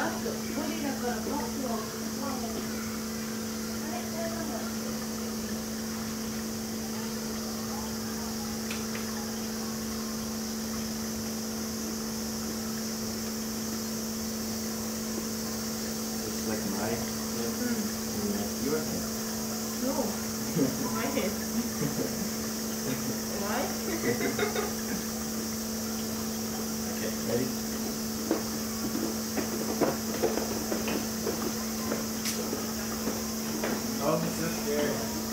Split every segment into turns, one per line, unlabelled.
Like my head and like your head.
No, my head. Why?
Okay, ready? Oh, this is scary.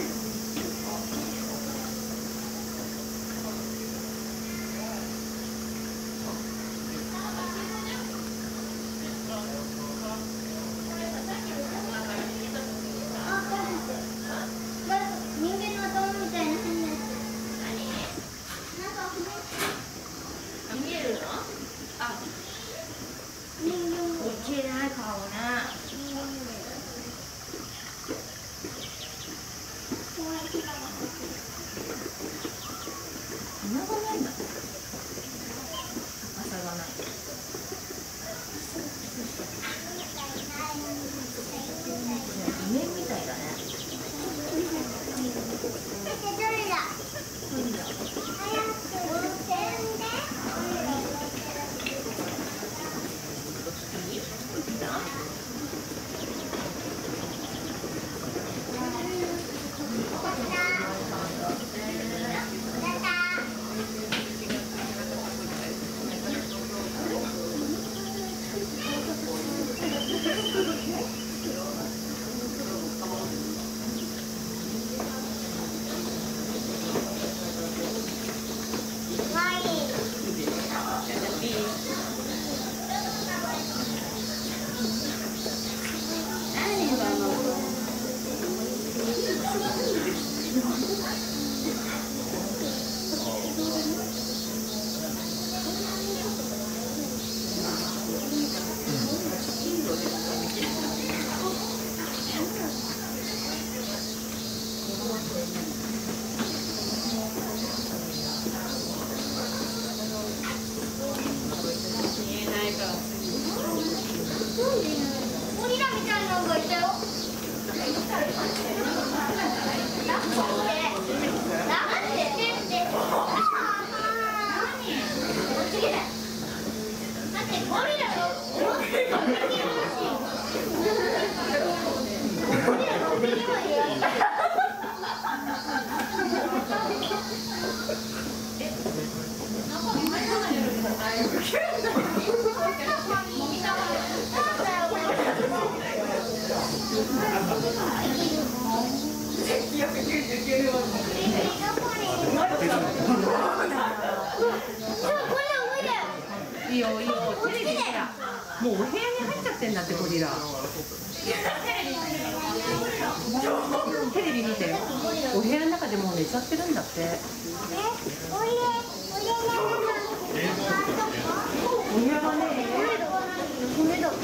いいよいいよ、テレビほらもうお部屋に入っちゃってんだってゴリラ。テレビ見てよ、お部屋の中でもう寝ちゃってるんだって。お部屋はね、骨だって。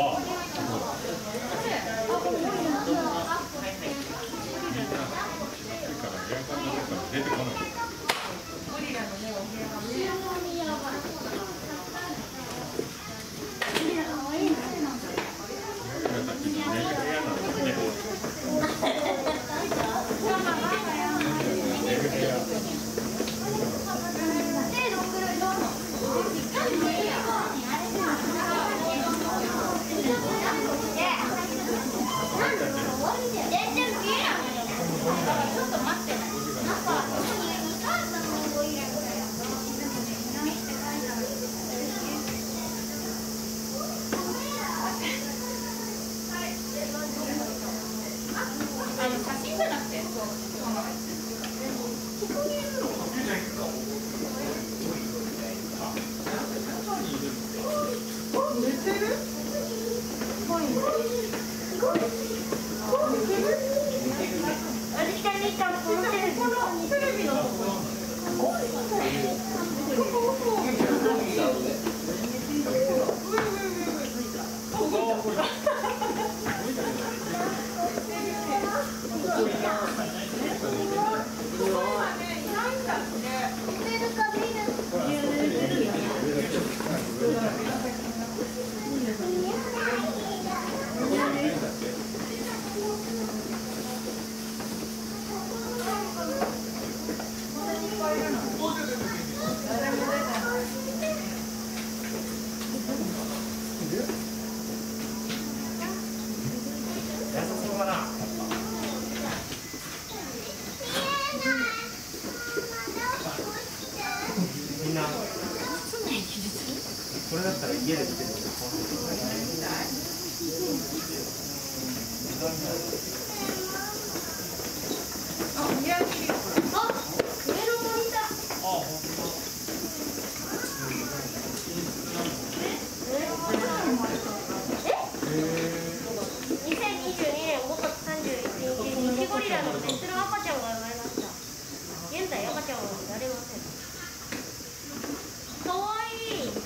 出てこない。
ゴリラのね、お部屋はね。
Yeah.
そうかな。みんな。これだったら家で見てるので。
あ、上のモニター。
あ、本当。
2022年5月31日、ニシゴリラのメスの赤ちゃんが生まれました。現在赤ちゃんは見られません。かわいい。よ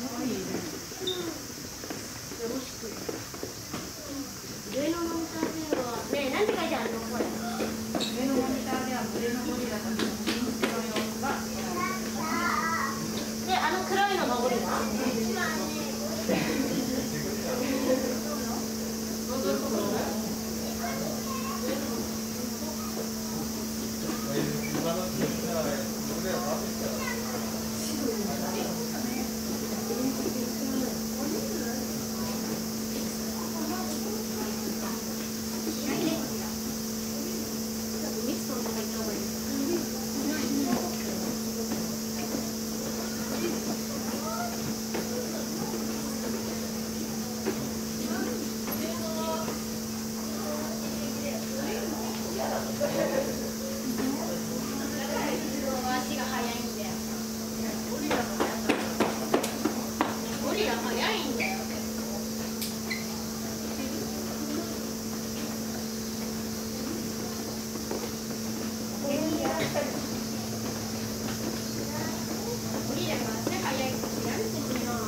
ろしく。上のモニターではね、何て書いてあるのこれ。
上のモニターでは群れのゴリラたちの進出の様子が。
で、あの黒いのがゴリラ。足が速いんだよ。ゴリラ速いんだよ。ゴリラが足速いってやめてみよう。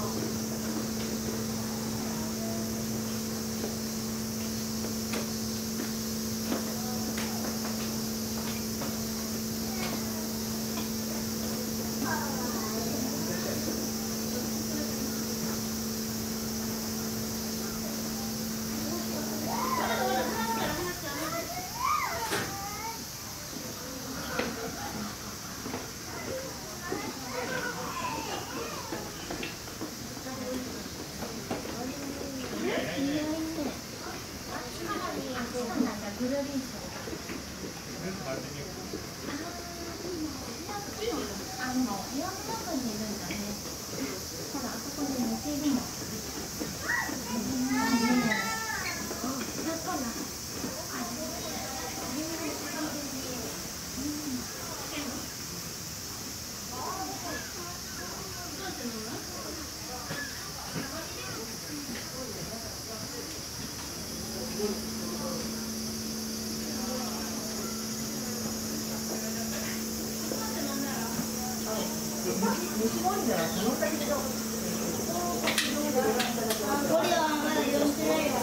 ゴリラはまだ呼んでないよ。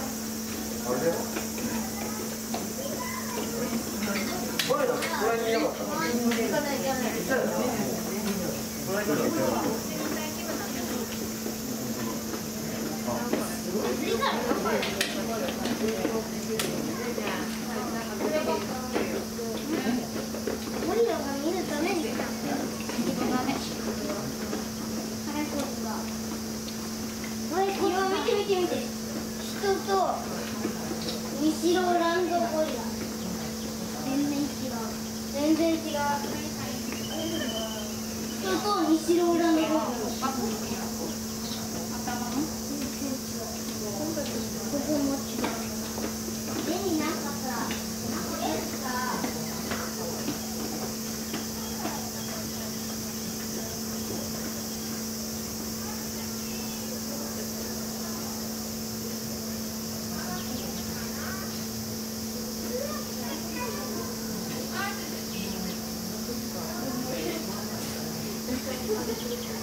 ゴリラが見るために見て見て、人とミシロランドゴリラ全然違う人とミシロランドゴリラここも違う手になんかさThank you.